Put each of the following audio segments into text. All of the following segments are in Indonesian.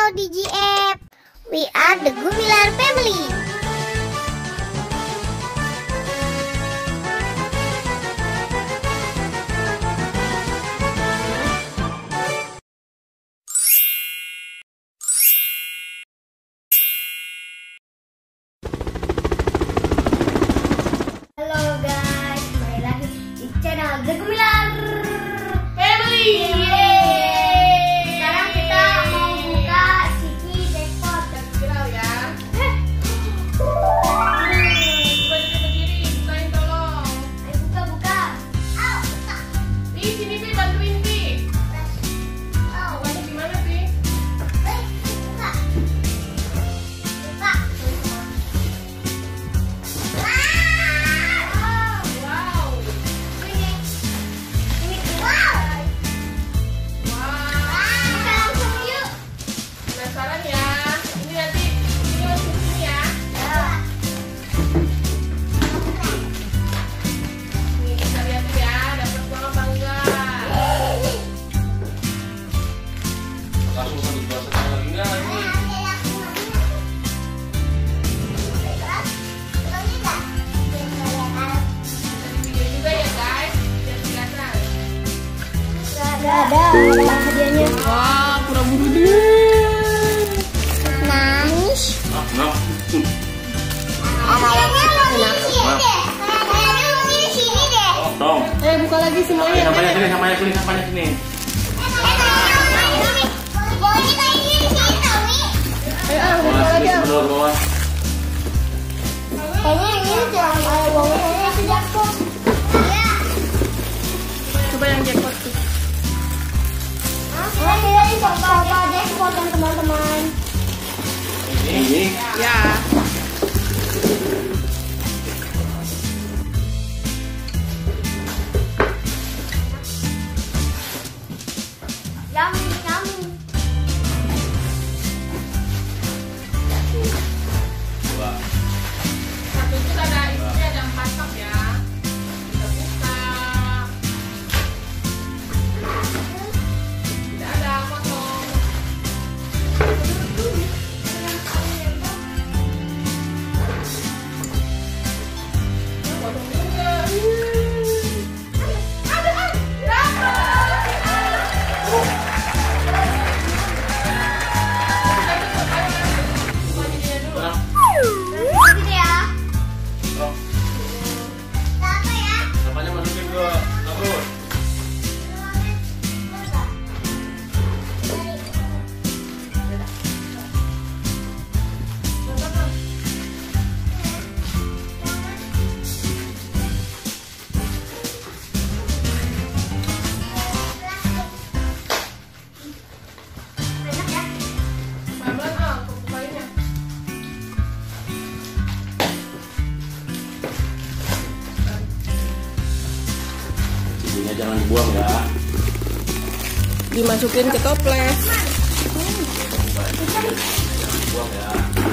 Halo DGF, we are the Gumilar family. Halo guys, kembali lagi di channel The Gumilar Family. Sekarang kita mau buka Ciki Jackpot terviral ya. Coba berdiri, bukain tolong. Ayo buka. Ayo buka. Di sini Pi, bantuin Pi. Oh, Bukanya gimana Pi? buka. Buka. Wow. Ini. Wow. Wow. Buka langsung yuk. Penasaran ya? Ini nanti ini masuk sini ya. Nih kita lihat ya, dapat uang apa enggak? Langsung satu dua setengah lagi nggak ini? Bisa di video juga ya guys, biar kelihatan. Ada hadiahnya. Wah, pura-pura deh. Nangis. Nah, dong. Buka lagi semuanya. Sampahnya sini. Ayo, buka Bawah lagi. sini, bawah. Coba Coba yang jackpot tuh. Teman-teman. ini. Ya. Yummy. Dua. Satu itu ada isinya ada 4 cup ya. Kita buka. Tidak ada potong. Potong juga. Nah, Gitu ya. dong. Apa ya? Sampahnya masukin ke dapur. Enak ya? Pelan-pelan, aku bukainnya. Cibinya jangan dibuang ya. Dimasukin ke toples. Buang ya.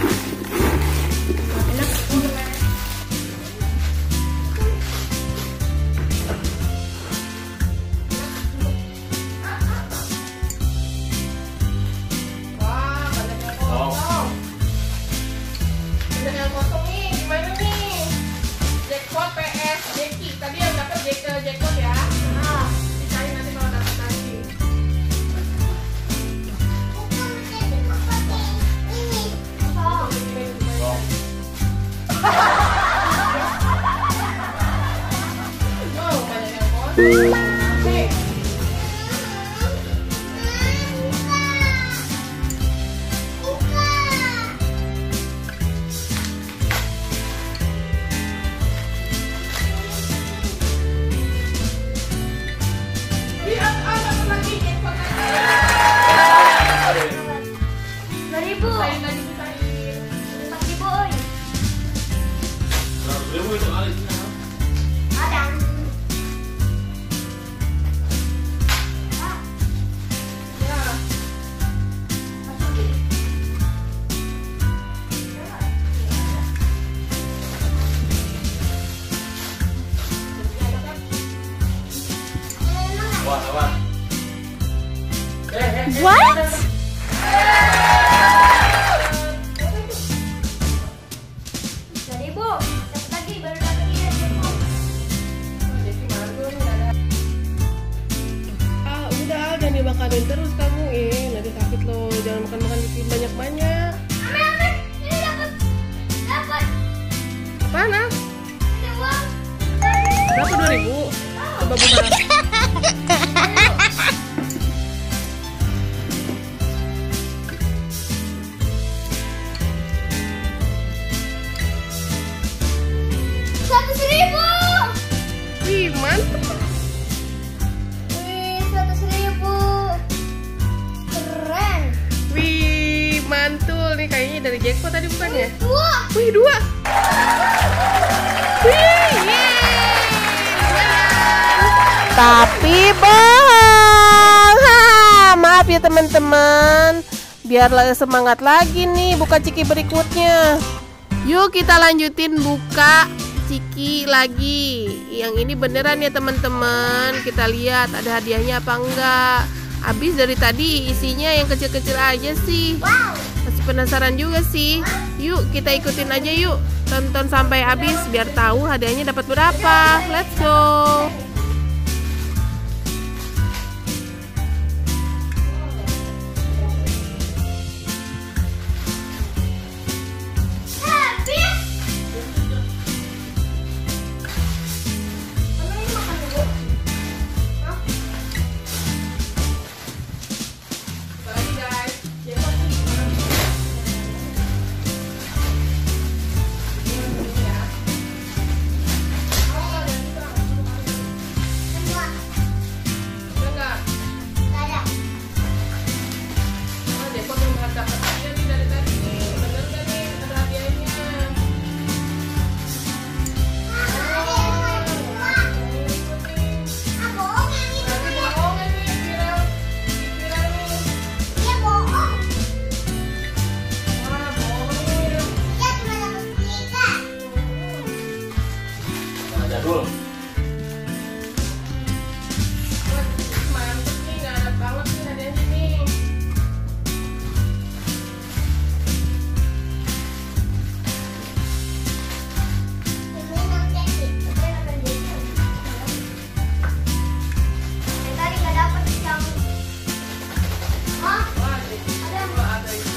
Wah, banyak yang kosong. Banyak yang kosong nih, gimana nih? Jackpot PS Jeki. Tadi yang dapat jackpot ya. Nah, dicari nanti kalau dapat lagi. Dong. Wow, banyak yang kosong. Oke. Lihat, dapat lagi jackpot lagi. 2.000. Saya nggak dipisahin. 4.000. Oi. 100.000 itu kali. Ada. hadiahnya dari jackpot tadi bukan ya? Dua. Wih, 2. Wih, tapi bohong. Maaf ya teman-teman. Biar semangat lagi nih buka ciki berikutnya. Yuk kita lanjutin buka ciki lagi. Yang ini beneran ya teman-teman. Kita lihat ada hadiahnya apa enggak. Habis dari tadi isinya yang kecil-kecil aja sih. Wow. Masih penasaran juga sih. Yuk kita ikutin aja yuk. Tonton sampai habis biar tahu hadiahnya dapat berapa. Let's go. Jadul. Mantep nih, gak ada banget nih hadiahnya nih. Tadi nggak dapet yang. Hah? Wah, ada itu.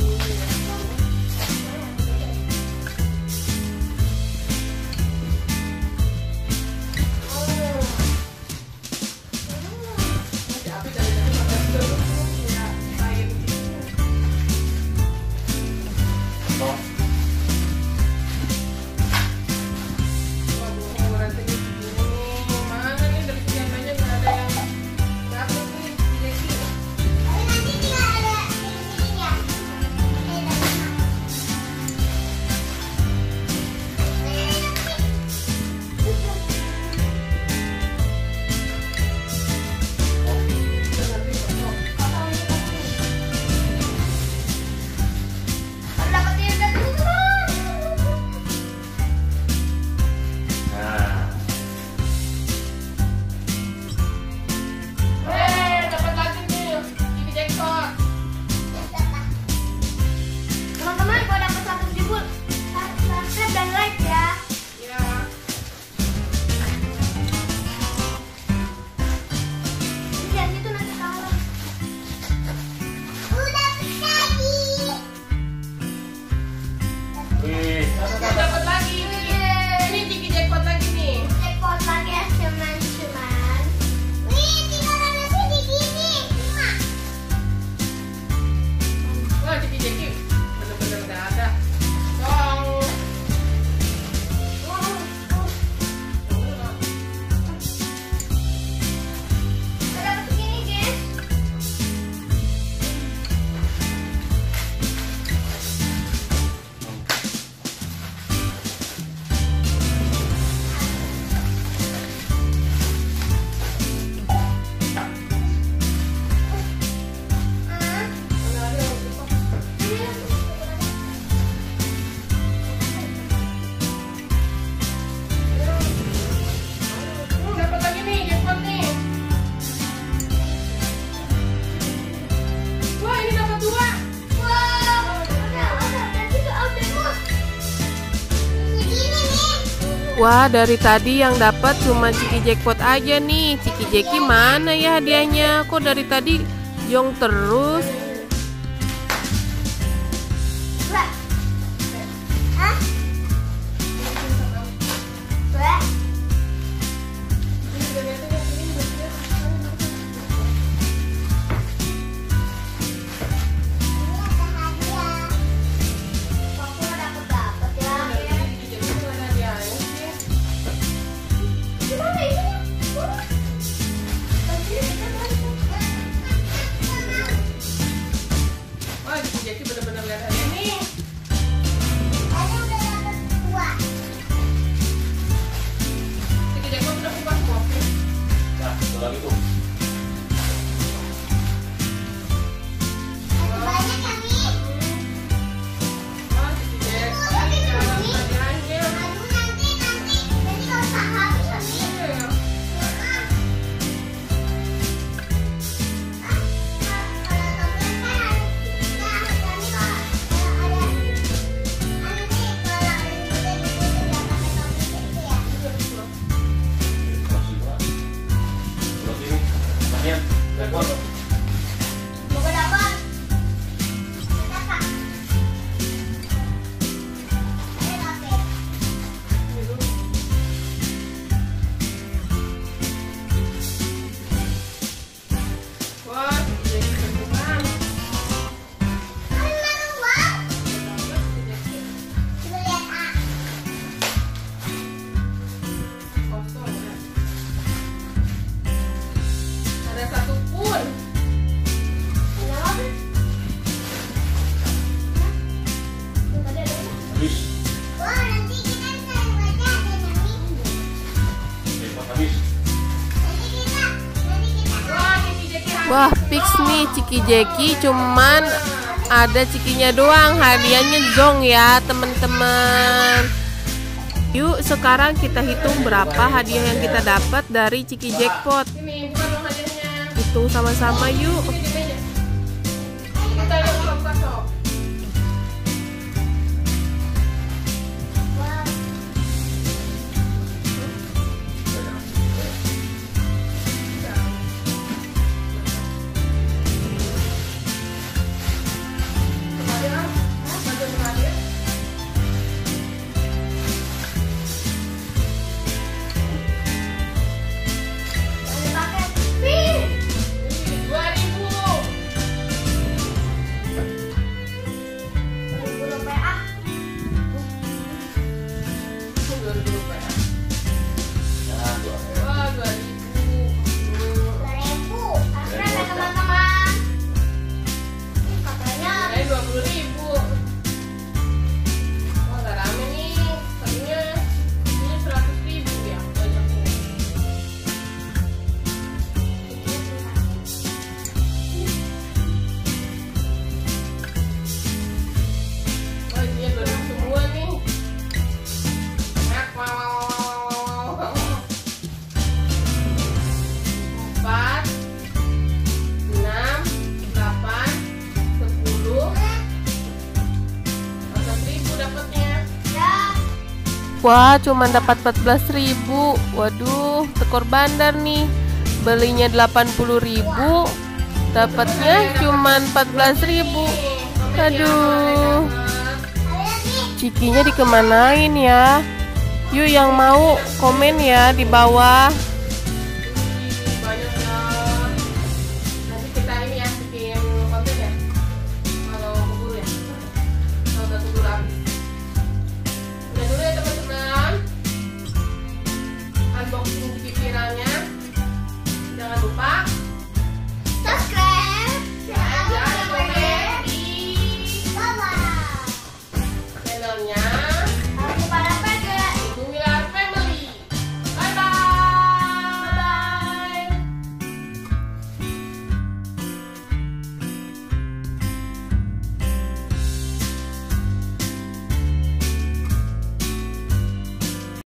Dapat lagi ini ciki jackpot lagi nih. Jackpot lagi ya teman-teman. Wih, tinggal ada sedikit nih. Wah, ciki jeki bener-bener nggak ada. Dong. Dapat segini guys. Dapat lagi nih jackpot nih. Wah, ini dapat 2. Wow, ada juga ada. Segini nih. Wah, dari tadi yang dapat cuma ciki jackpot aja nih. Ciki jeki mana ya hadiahnya? Kok dari tadi jong terus? Wah. Hah? Wah. Wah, ciki jeki bener-bener lihat hadiah nih. nih Ciki Jeki, cuman ada cikinya doang. Hadiahnya zong ya teman-teman. Yuk sekarang kita hitung berapa hadiah yang kita dapat dari Ciki Jackpot. Ini bukan dong hadiahnya. Hitung sama-sama yuk. Di meja. Kita yuk buka sok. Wah, cuma dapat 14.000. Waduh, tekor bandar nih. Belinya 80.000, dapatnya cuma 14.000. Aduh. Cikinya dikemanain ya? Yuk yang mau komen ya di bawah. Banyak ya. Nanti kita ini ya bikin konten ya. Kalau keburu ya. Kalau udah keburu habis. Udah dulu ya teman-teman. Unboxing ciki viralnya. Jangan lupa